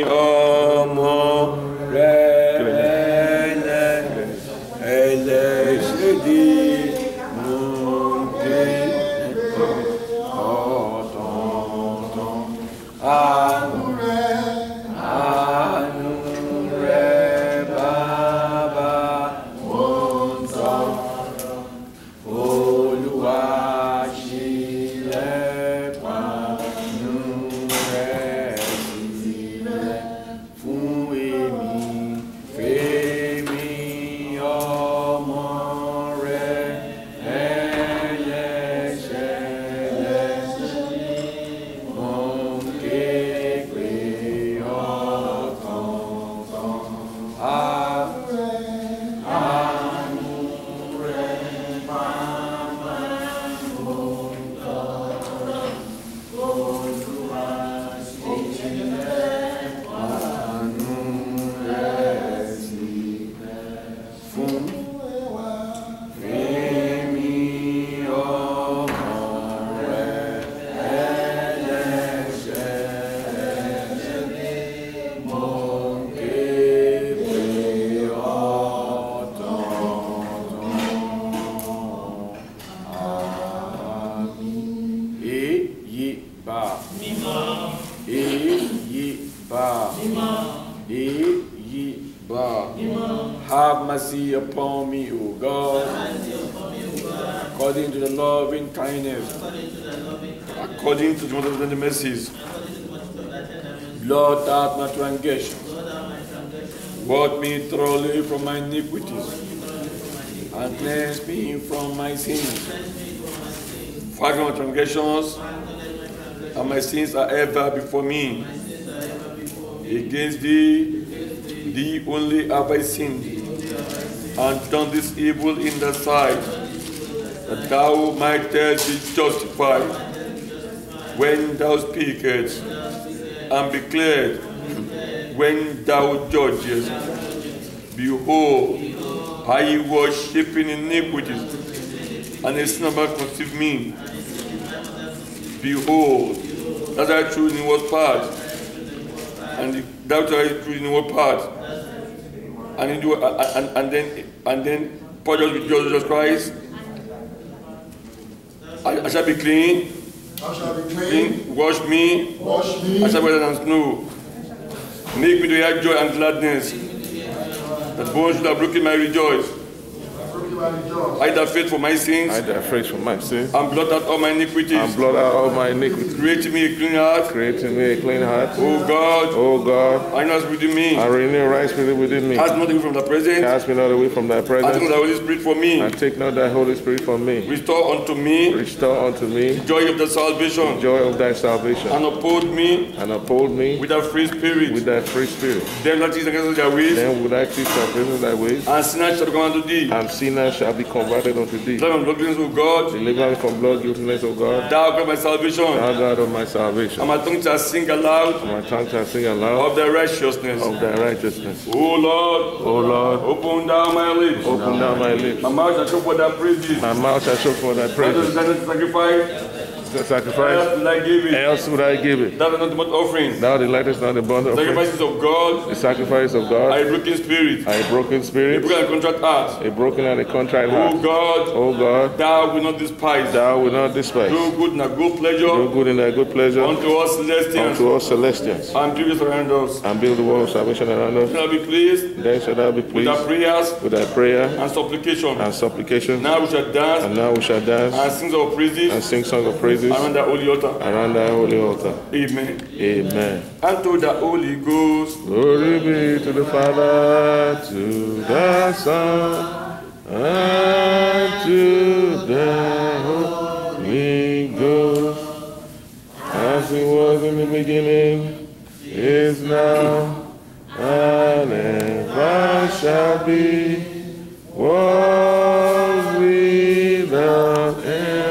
ọmọ rẹ̀ ẹlẹ́ṣẹ̀dí mú dé ọ̀tọ̀ọ̀tọ̀. Àánú rẹ̀ Bàbá mo ń tọrọ. Olúwa ṣílẹ̀kùn àánú rẹ̀ sílẹ̀ fún èmi, fèmí ọmọ rẹ̀ ẹlẹ́ṣẹ̀ mo ń ké pè ọ̀tọ̀ọ̀tọ̀. Àánú rẹ̀ Bàbá mo ń tọrọ. Olúwa ṣílẹ̀kùn àánú rẹ̀ sílẹ̀ fún èmi ọmọ rẹ̀ ẹlẹ́ṣẹ̀ mo ń ké pè ọ̀tọ̀ọ̀tọ̀. Àmín. Èyí bá. Èyí bá. Èyí bá. Have mercy upon me, O God, according to the loving kindness, according to the multitude of mercies. Blot out my transgressions, wash me thoroughly from my iniquities, and cleanse me from my sins. Forgive my transgressions, and my sins are ever before me. Against thee only have I sinned, and done this evil in thy sight, that thou mightest be justified when thou speakest, and be cleared when thou judgest. Behold, I was shaping iniquities, and a sin about conceived me. Behold, that I chose in what part, and that I chose in what part, and then purge us with Jesus Christ. I shall be clean. I shall be clean. Wash me. Wash me. I shall be whiter than snow. Make me to hear joy and gladness. That bones should have broken my rejoice. Hide thy face for my sins. Hide thy face for my sins. And blot out all my iniquities. And blot out all my iniquities. Create me a clean heart. Create me a clean heart. O God. O God. I know within me. And renew right spirit within me. Cast me not away from thy presence. Cast me not away from thy presence. And take not thy Holy Spirit from me. And take not thy Holy Spirit from me. Restore unto me. Restore unto me. Joy of thy salvation. Joy of thy salvation. And uphold me. And uphold me. With thy free spirit. With thy free spirit. Then will I teach against thy ways. Then will I teach against thy ways. And sinners shall come unto thee. And sinners shall be converted unto thee. Deliver me from blood guiltiness, O God. Deliver me from blood guiltiness, O God. Thou God of my salvation. Thou God of my salvation. And my tongue shall sing aloud. And my tongue shall sing aloud. Of thy righteousness. Of thy righteousness. O Lord. O Lord. Open down my lips. Open down my lips. My mouth shall show for thy praises. My mouth shall show for thy praises. Sacrifice. Sacrifice. Else will I give it. Else would I give it. Thou art not the burnt offering. Thou delightest not the burnt offering. Sacrifices of God. The sacrifice of God. A broken spirit. A broken spirit. A broken and contrite heart. A broken and a contrite heart. O God. O God. Thou wilt not despise. Thou wilt not despise. Do good in thy good pleasure. Do good in thy good pleasure. Unto us celestials. Unto us celestials. And build us around us. And build the wall of salvation around us. Shall be pleased. Then shall thou be With pleased. our prayers. With thy prayer. And supplication. And supplication. Now we shall dance. And now we shall dance. And sing our praises. And sing songs of praises. Around the holy altar. Around thy holy altar. Amen. Amen. And to the Holy Ghost. Glory be to the Father, to the Son, and to the Holy Ghost, as it was in the beginning, is now, and ever shall be, world without end.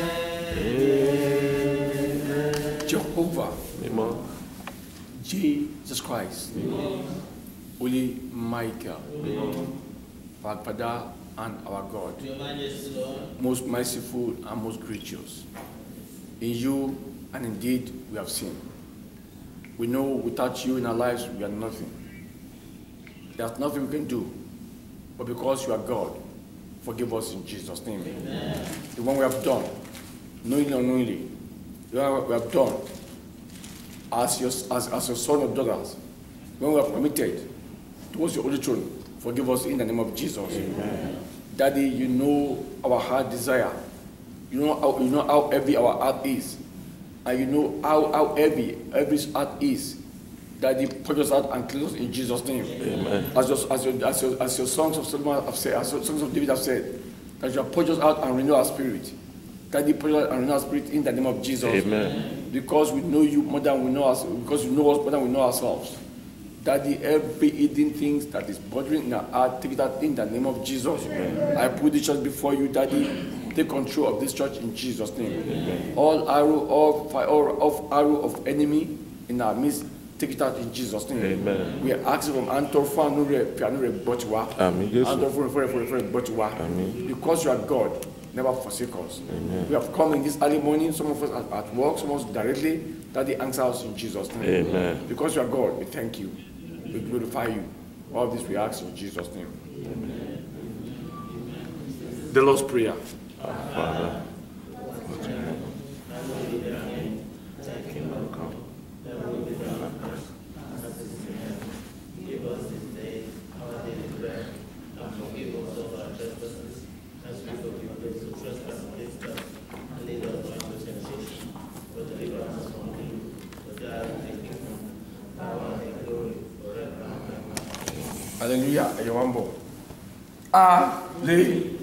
Jehovah. Amen. Jesus Christ. Amen. Holy Michael. Amen. Our Father and our God. Most merciful and most gracious. In you and indeed we have sinned. We know without you in our lives, we are nothing. There's nothing we can do. But because you are God, forgive us in Jesus' name. Amen. The one we have done, knowingly or unknowingly, we have done as your son or daughters, when we are committed towards your holy throne, forgive us in the name of Jesus. Amen. Daddy, you know our heart desire. You know how heavy our heart is. And you know how heavy every heart is. Daddy, purge us out and cleanse us in Jesus' name. Amen. As your songs of Solomon have said, as your songs of David have said, that you have purged us out and renew our spirit. Daddy, purge us out and renew our spirit in the name of Jesus. Amen. Because we know you more than we know us, because you know us more than we know ourselves. Daddy, every hidden thing that is bothering in our heart, take that in the name of Jesus. Amen. I put the church before you, Daddy. Take control of this church in Jesus' name. Amen. All arrow of enemy in our midst, take it out in Jesus' name. Amen. We are asking from Antorfa Nure Botiwa. Because you are God, never forsake us. Amen. We have come in this early morning, some of us at work, some of us directly, Daddy, answer us in Jesus' name. Amen. Because you are God, we thank you. We glorify you. All this we ask in Jesus' name. Amen. The Lord's Prayer. Our Father, give us this day our daily bread, and forgive us of our trespasses, as we forgive those who trespass against us, and lead us not into temptation, but deliver us from evil. For thine is the kingdom, power, and glory, forever and ever. Hallelujah. Ayawambo. Hallelujah.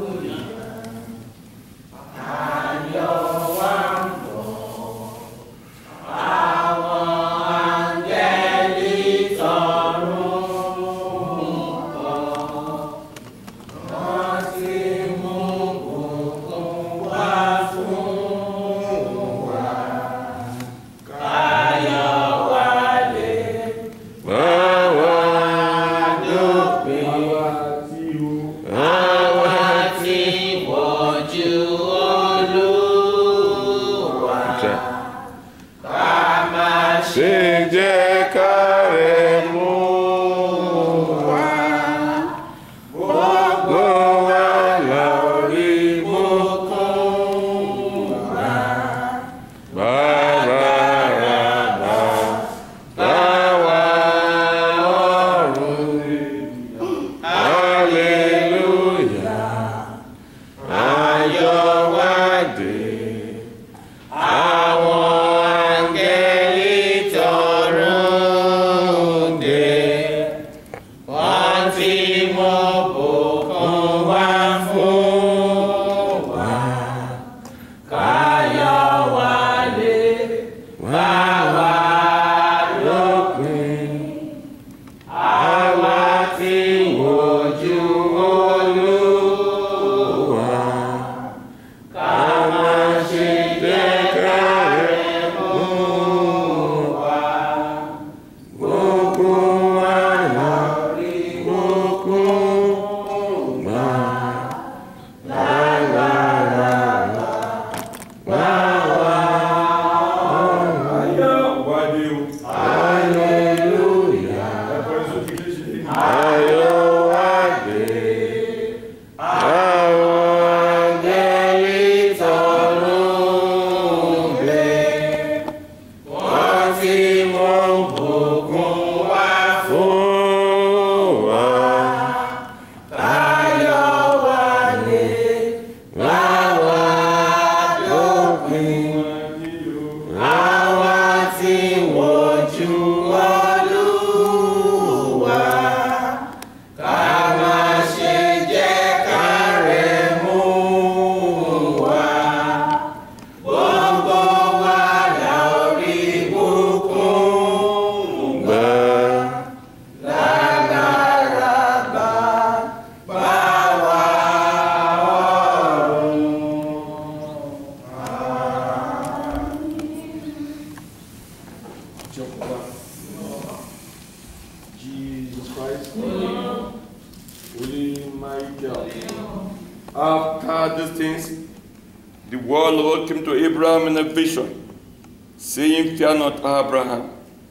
After these things, the word Lord came to Abraham in a vision, saying, Fear not, Abraham,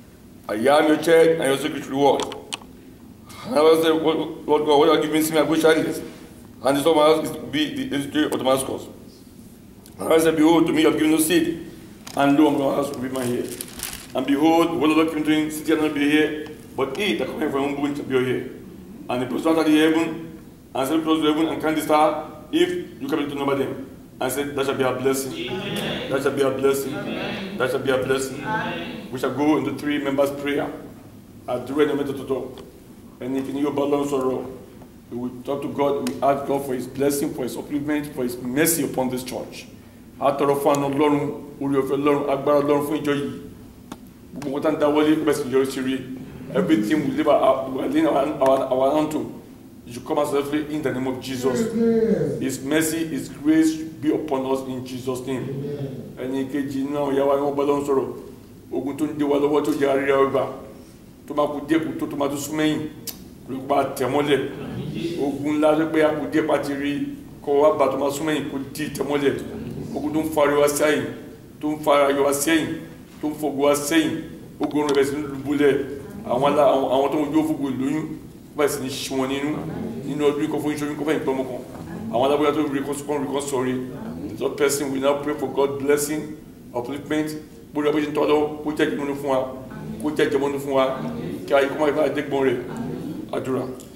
I am your church and your secret reward. And I will say, Lord God, what you are giving me, I go childless. And this one is to be the history of Damascus. And I said, behold, to me you have given no seed, and lo, my house will be my here. And behold, what the Lord came to him, city will not be here, but he that cometh from whom shall be here. And he prostrate at the heaven, and said, close to heaven, and count the star, if you come to number them. And said, that shall be a blessing. Amen. That shall be a blessing. Amen. That shall be a blessing. Amen. We shall go into 3 members' prayer. At the end of the and if you balance sorrow, we will talk to God, we ask God for his blessing, for his upliftment, for his mercy upon this church. After all, everything we live our hand to, you should come as safely in the name of Jesus. Amen. His mercy, his grace be upon us in Jesus' name. And in case you know, you are balance sorrow. Ogun de wala wato jari over. To ma ku de ku to ma to sumeyin. Lu ba temole. Ogun la pe a ku de patiri ko wa ba to ma sumeyin ku di temole. Ogun dun fari wa sayin, tun fara yo wa sayin, tun fogo wa sayin. Ogun re be sin lubule. Àwọn tó ń jó fogo lóyún ba sin si won nínú ọdún ko fún iṣoyún ko fe ntomo kan. Àwọn alaboya to recon sorry. The person will now pray for God blessing, upliftment. Bóyá bó ṣe ń tọ́ lọ́wọ́ kó jẹ́ ìmúnú fún wa, kó jẹ́ ìjẹmọ́nú fún wa, kí ayé kó má ìfà àdégbọ́n rẹ̀ àdúrà.